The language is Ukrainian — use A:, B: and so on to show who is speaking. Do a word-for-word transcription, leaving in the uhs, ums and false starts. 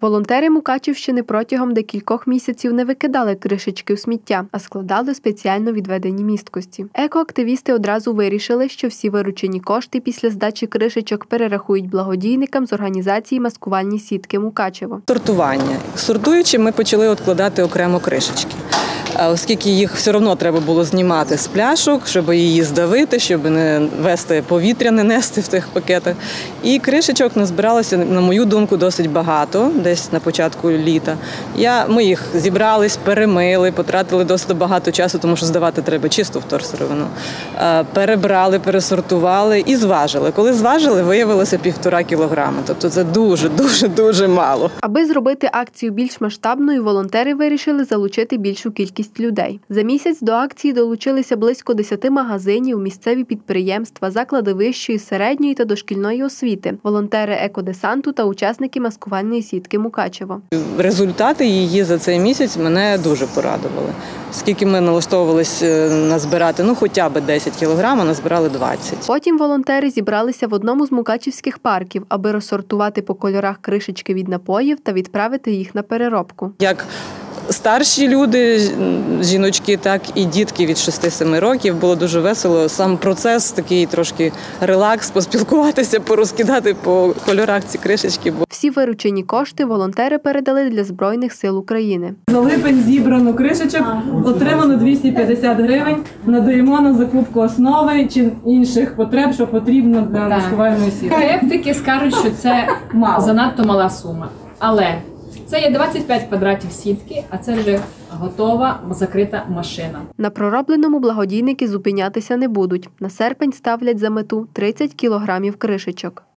A: Волонтери Мукачівщини протягом декількох місяців не викидали кришечки у сміття, а складали спеціально відведені місткості. Екоактивісти одразу вирішили, що всі виручені кошти після здачі кришечок перерахують благодійникам з організації «Маскувальні сітки Мукачево».
B: Сортування. Сортуючи, ми почали відкладати окремо кришечки. Оскільки їх все одно треба було знімати з пляшок, щоб її здавити, щоб не вести повітря, не нести в тих пакетах. І кришечок назбиралося, на мою думку, досить багато, десь на початку літа. Я, ми їх зібрались, перемили, потратили досить багато часу, тому що здавати треба чисту вторсировину. Перебрали, пересортували і зважили. Коли зважили, виявилося півтора кілограми. Тобто це дуже-дуже-дуже мало.
A: Аби зробити акцію більш масштабною, волонтери вирішили залучити більшу кількість людей. За місяць до акції долучилися близько десяти магазинів, місцеві підприємства, заклади вищої, середньої та дошкільної освіти, волонтери екодесанту та учасники маскувальної сітки Мукачево.
B: Результати її за цей місяць мене дуже порадували. Скільки ми налаштовувалися назбирати, ну хоча б десять кілограм, а назбирали двадцять.
A: Потім волонтери зібралися в одному з мукачівських парків, аби розсортувати по кольорах кришечки від напоїв та відправити їх на переробку.
B: Як старші люди, жіночки, так і дітки від шести-семи років. Було дуже весело. Сам процес такий трошки релакс, поспілкуватися, порозкидати по кольорах ці кришечки.
A: Всі виручені кошти волонтери передали для Збройних сил України.
C: За липень зібрано кришечок, отримано двісті п'ятдесят гривень, надаємо на закупку основи чи інших потреб, що потрібно для маскувальної сітки.
D: Скептики скажуть, що це занадто мала сума, але це є двадцять п'ять квадратів сітки, а це вже готова закрита машина.
A: На проробленому благодійники зупинятися не будуть. На серпень ставлять за мету тридцять кілограмів кришечок.